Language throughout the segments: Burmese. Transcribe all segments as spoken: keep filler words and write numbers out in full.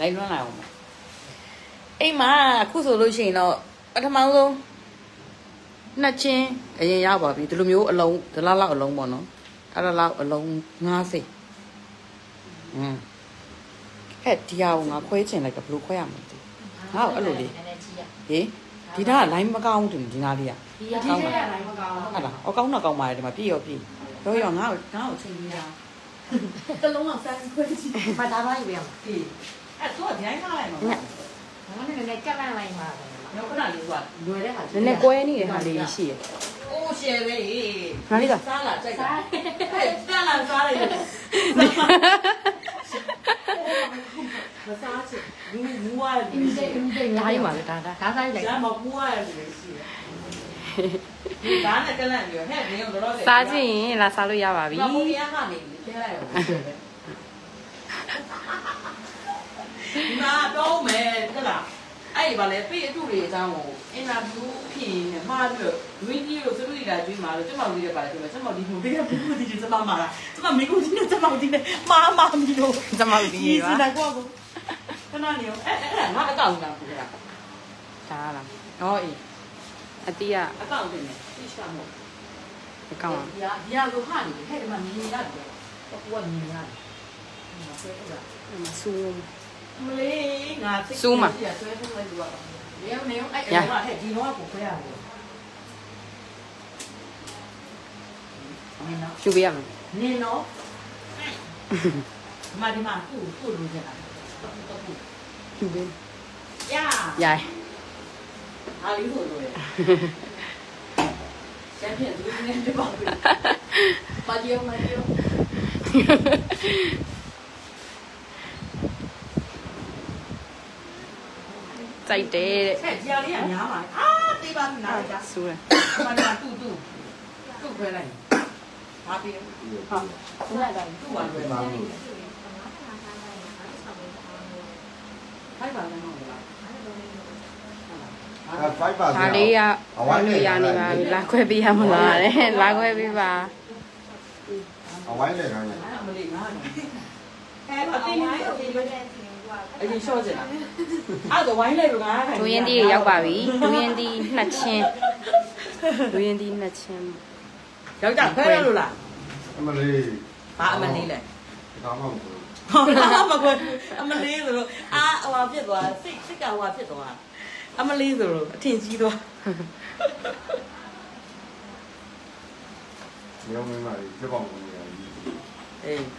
လိုက်လွှမ်းလာအောင်အိမ်မှာအခုဆိုလို့ရှိရင်တော့ပထမဆုံးနှစ်ချင်းအရင်ရောက်ပါပြီဒီလိုမျိုးအလုံးဒီလောက်လောက်အလုံးပေါ့နော်အဲ့ဒါလောက်အလုံး၅၀อืมအဲ့ဒီဟာကိုငါခွဲချင်လိုက်ကဘယ်လိုခွဲရမလဲငါ့ကိုအဲ့လိုလေးဟေးဒီသားက line မကောင်းဘူးဒီနားလေးကဒီက line မကောင်းဟုတ်လားအော်ကောင်းတော့ကောင်းပါတယ်ဒီမှာပြည့်ရောပြည့်ရောရောငါ့ကိုငါ့ကိုချိန်ပေးတာတလုံးအောင်စမ်းခွဲကြည့်ဘာသာပါယူရအောင်ဒီအဲ့တော့ဒီတိုင်းထားလိုက်မှာငါလည်းလည်းကတ်လိုက်လိုက်ပါတော့ခဏလေးကလွယ်တဲ့ဟာနည်းနည်းကွဲနေတဲ့ဟာလေးရှိရအိုးရှယ်ပဲငါလေးကစားလာကြိုက်တာဟဲ့ပြန်လာစားလိုက်တယ်မစားချင်ဘူးဘူးရတယ်အင်းစိတ်အင်းစိတ်လာရပါလေဒါဒါဒါစားလိုက်ဒါမှပူရတယ်ရှိတယ်ဒါနဲ့ကလန့်ပြီးဟဲ့နင်းတော့တော့စားချင်ရင်လာစားလို့ရပါပြီဘာလို့ရမှာနေလဲလိုက်ရောဒီမှာတော့မယ်ဟဲ့လားအဲ့ဘာလဲပြေးအတူတွေအကြောင်းကိုအင်တာဗျူးဖြစ်ရင်မှားပြီးတော့ဝင်းကြီးလို့သူတို့တွေကကျွေးမှာလို့ကျမတို့တွေကပါတယ်ကျမတို့ဒီလိုတွေကဘူးဒီကျမမှာလားကျမမိကိုကြီးနဲ့ကျမတို့ဒီနဲ့မာမာမီလို့ကျမတို့ဒီပါစီနိုင်ကွာကိုခဏနေရောအဲ့အဲ့ငါအကောင့်လားပူတာဒါလားဟောအေးအတီးကအကောင့်တင်တယ်သိချာမို့အကောင့်ဒီဟာဒီဟာကိုဖတ်နေတယ်ဟဲ့ဒီမှာမြင်ရတယ်တော့ကိုကမြင်ရတယ်ဒီမှာဆွဲထုတ်တာဆူမလေးငါသိဆူမှာဆွဲထုတ်လိုက်လို့နေရောနေရောအဲ့အဲ့ဟဲ့ဒီတော့ကိုခွဲရတယ်ယူပေးရမယ်နင်တော့ဒီမှာဒီမှာသူ့သူ့လိုချင်တာယူပေးရရိုင်ဟာလီဆိုလို့ရကျန်ပြန်သူနဲ့တပေါင်းပြီပါဂျီယိုမဂျီယိုစိုက်တယ်တဲ့ဟဲ့ကြာလေးကညားပါအာတေးပါနားကြဆူတယ်ဘာနာတူတူတူခွဲလိုက်ဘာပြေဟာဘယ်လာတူပါလဲဖိုက်ပါလည်းမဟုတ်လားအဲဖိုက်ပါဒါလေးကဝိုင်းလို့ရနေပါပြီလာခွဲပေးရမလားတဲ့လာခွဲပေးပါအဝိုင်းလေခိုင်းတယ်အမလေးငါအဲအတင်းအတင်းအရင်ရှော့ချင်တာအဲ့တော့ဝိုင်းလိုက်လို့ငါဒူရင်တီးရောက်ပါပြီဒူရင်တီးနှစ်ချင်းဒူရင်တီးနှစ်ချင်းယောက်ျားခွဲရလို့လားအမလေးဘာအမလေးလဲဒါမှမဟုတ်ဟုတ်လားမကွယ်အမလေးဆိုတော့အာဟိုဖြစ်သွားစိတ်စိတ်ကဟိုဖြစ်သွားအမလေးဆိုတော့အထင်ကြီးသွားမြောင်းမင်းမလေးပြပောင်းနေရတယ်အေး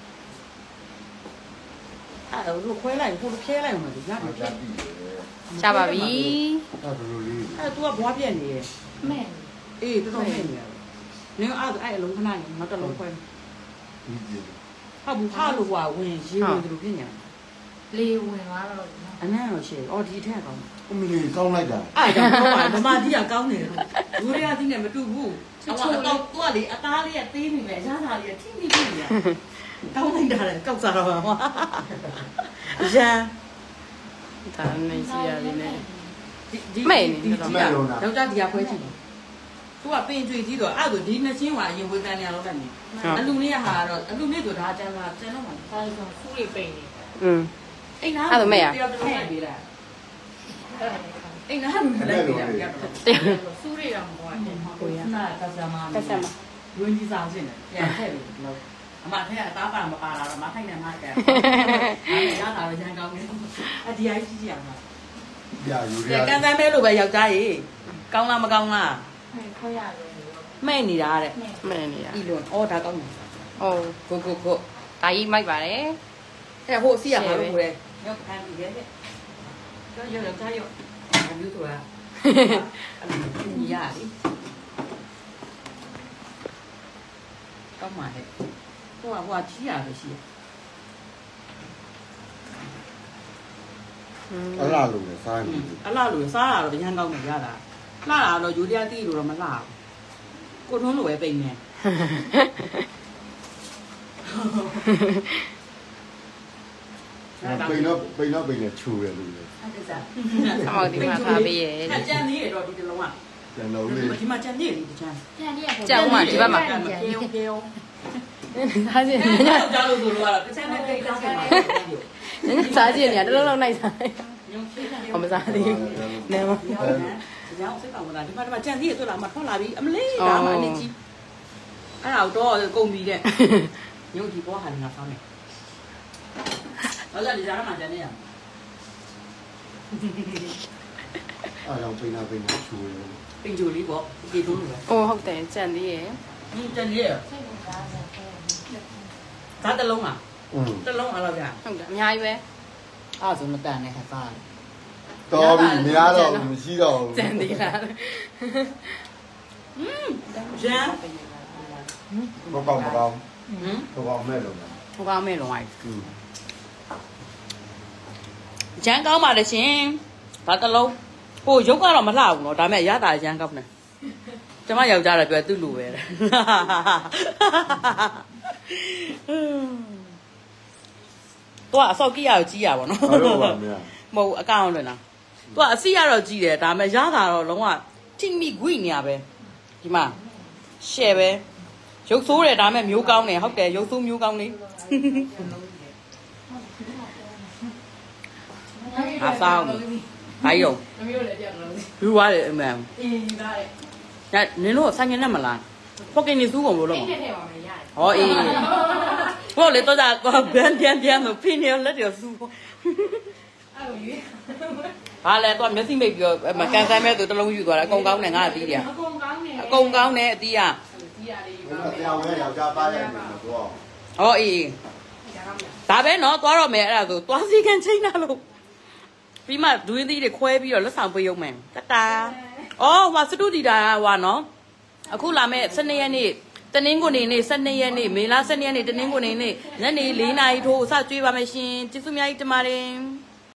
အဲ့တော့ခွဲလိုက်ကိုဖြဲလိုက်မှာဒီရပြီချပါပြီအဲ့ဒါလိုလေးအဲ့ तू ကဘွားပြက်နေရဲ့မဲအေးတော်တော်မဲ့နေတယ်နင်အဲ့အဲ့အလုံးခဏနေနောက်တစ်လုံးခွဲဟုတ်ဘူးဖားလို့ကွာဝင်ရေးဝင်သူတို့ဖြစ်ညာလေဝင်သွားတော့အနမ်းတော့ရှေ့အော်ဒီထက်ကောင်းအမလေးကောင်းလိုက်တာအဲ့ဒါကောင်းပါဗမာကြီးကကောင်းနေတယ်လူတွေကဒီနဲ့မတူဘူးအတော့တော့သူကလေအသားလေးကသေးနေမယ်အသားသားလေးကထိမိထိနေရကောင်းလိုက်တာလေကောက်စားတော့ပါရန်ဒါနေစီရတယ်နဲ့ဒီမဲနေတော့ဒေါက်တာဒီကခွဲကြည့်သူကပင်ကြွေကြီးတော့အဲ့ဒါဒီနှစ်ချင်းကအရင်ဝေဖန်နေရတော့ကနေအလူလေးဟာတော့အလူလေးဆိုဒါကျန်တာကျန်တော့မှာဒါဆိုဖူးလေးပိန်နေอืมအိမ်နာအဲ့ဒါမဲ့ရတယောက်တစ်လုံးပေးလိုက်အိမ်နာမလိုက်ပေးရဖူးလေးတော့မဟုတ်ဘူးကိုရနာကစမကစမဝင်းကြီးဆောင်ချင်းပြန်ထည့်လို့လို့အမထဲကအသားပါမပါလာတော့မထိုင်နေမှာကဲအဲ့ဒါရတာပဲရန်ကောင်းနေအဒီအိုက်ကြီးကြီးအောင်ပါပြယူရကန်ကန်မဲလို့ပဲယောက်ျားကြီးကောင်းလားမကောင်းလားခွဲရတယ်မဲ့နေတာတဲ့မဲ့နေတာဤလွန်အော်ဒါကောင်းတယ်အော်ကိုကိုကိုဒါကြီးမိုက်ပါတယ်အဲ့ဟိုအစီရပါလို့ခေါ်တယ်ရောက်ခံပြီးရဲ့တော့ရောက်ရောက်ရောက်အမျိုးဆိုတာအဲ့ဒီညီရလေကောင်းပါလေဟိုကဟိုကကြီးရတယ်ရှိအလားလို့စားနေအလားလို့စားရတော့ရန်ကောင်းတယ်ရတာလှတာတော့ယူတရားတီးလို့တော့မလှဘူးကိုထုံးလိုပဲပိန်နေပိန်တော့ပိန်တော့ပိန်နဲ့ချူရလို့လေဟုတ်ကဲ့အမောဒီမှာထားပေးရဲ့ကြံနေရတော့ဒီတလုံးကကြံတော့လေဒီမှာကြံနေလေကြံကြံနေရကြံဦးမှာဒီဘက်မှာကြံကေကေဒါချင်းညကြားလို့ဆိုလို့ကတော့တခြားနဲ့တိတ်သားခဲ့မှာ人家啥姐呢？这都弄那啥？我们啥的？那么。 然后谁搞的？你妈他妈这样子也做了嘛？他拉比，俺们嘞，干嘛呢？鸡？哎呀，多公米的，牛皮包还是那方面。我在你家干嘛去呢？ အားကြောင့်ပိန်လာပိန်လာချူတယ်冰酒里包，给东西。 哦，ဟုတ်တယ်ကြံသေးရဲ့嗯，真的。咋得弄啊？ อืม得弄啊，老板。 ဟုတ်တယ်အများကြီးပဲ啊，怎么办呢？还发？ တော်ပြီမရတော့ဘူးမရှိတော့ဘူးကြံသေးလား嗯，香。 မကောင်းမကောင်း嗯， မကောင်းမဲ့လို့ဟိုကောင်းမဲ့လုံးဝอืม香高嘛的行，咋得弄？哦，有个了没老喏，咱们也打香高呢。怎么有家了？不要走路呗。多少手机要机啊？我喏。 အဲ့တော့ပါမရ冇အကောင့်လို့နော်သူကအစီရတော့ကြီးတယ်ဒါပေမဲ့ရတာတော့လုံးဝထိမိခွိနေရပဲဒီမှာရှယ်ပဲရုပ်ဆိုးတယ်ဒါပေမဲ့မျိုးကောင်းတယ်ဟုတ်တယ်ရုပ်ဆိုးမျိုးကောင်းလေးအဆောင်ဘာယုံမမျိုးလည်းပြောက်လို့ယူရတယ်အမှန်အေးဒါလေညနင်တို့ဆိုင်ငယ်နဲ့မလားဖောက်ကင်နေစူးကုန်လို့လို့အဲ့နဲ့ထဲမှာမရတယ်ဟောအေးဘောလေတော့ဒါဘန်ပြန်ပြန်လို့ဖိနေလက်ရစူးအဲ့လိုရွေးဘာလဲတော့မျက်စိမိတ်ပြီးတော့မကန်ဆန်းမဲ့သူတစ်လုံးယူသွားတာအကုန်ကောင်းတယ်ငါအသီးတယ်အကုန်ကောင်းနေအကုန်ကောင်းတယ်အသီးကဒီရတယ်ယူဘယ်တော့ဝဲယောက်ျားပါရဲ့နေတော့ဟောအေးဒါပဲနော်သွားတော့မယ်အဲ့ဒါဆိုသွားစီကန်ချိန်လာလို့ပြီးမှဒွေးသီးတွေခွဲပြီးတော့လက်ဆောင်ပေးရုံမယ်တတာအော်ဟိုစတူဒီတာဟွာနော်အခုလာမဲ့စနေရက်နေ့တနင်္ဂနွေနေ့စနေရက်နေ့မေလစနေရက်နေ့တနင်္ဂနွေနေ့ညနေ၄နာရီထိုးစကြွေးပါမယ်ရှင်ကျေးဇူးများကြီးတင်ပါတယ်